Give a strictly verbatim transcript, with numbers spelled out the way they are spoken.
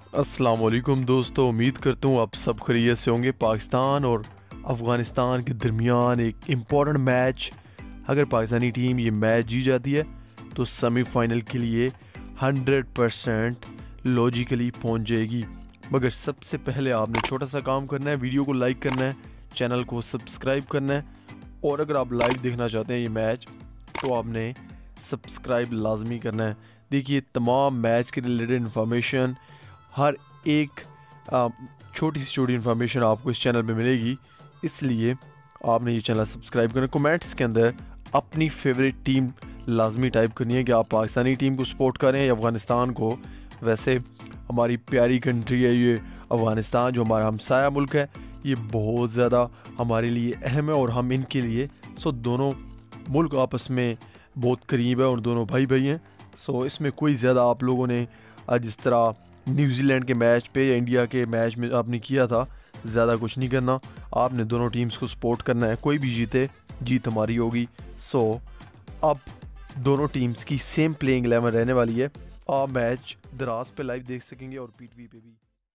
अस्सलाम वालेकुम दोस्तों, उम्मीद करता हूँ आप सब खैरियत से होंगे। पाकिस्तान और अफ़गानिस्तान के दरमियान एक इम्पॉर्टेंट मैच, अगर पाकिस्तानी टीम ये मैच जीत जाती है तो सेमीफाइनल के लिए हंड्रेड परसेंट लॉजिकली पहुँच जाएगी। मगर सबसे पहले आपने छोटा सा काम करना है, वीडियो को लाइक करना है, चैनल को सब्सक्राइब करना है, और अगर आप लाइव देखना चाहते हैं ये मैच तो आपने सब्सक्राइब लाजमी करना है। देखिए, तमाम मैच के रिलेटेड इन्फॉर्मेशन, हर एक छोटी सी छोटी इन्फॉर्मेशन आपको इस चैनल पे मिलेगी, इसलिए आपने ये चैनल सब्सक्राइब करना। कमेंट्स के अंदर अपनी फेवरेट टीम लाजमी टाइप करनी है कि आप पाकिस्तानी टीम को सपोर्ट करें या अफ़गानिस्तान को। वैसे हमारी प्यारी कंट्री है ये अफ़गानिस्तान, जो हमारा हमसाया मुल्क है, ये बहुत ज़्यादा हमारे लिए अहम है और हम इनके लिए, सो दोनों मुल्क आपस में बहुत करीब है और दोनों भाई भाई हैं। सो इसमें कोई ज़्यादा आप लोगों ने जिस तरह न्यूजीलैंड के मैच पे या इंडिया के मैच में आपने किया था, ज़्यादा कुछ नहीं करना। आपने दोनों टीम्स को सपोर्ट करना है, कोई भी जीते जीत हमारी होगी। सो अब दोनों टीम्स की सेम प्लेइंग इलेवन रहने वाली है। आप मैच दराज पे लाइव देख सकेंगे और पीटीवी पे भी।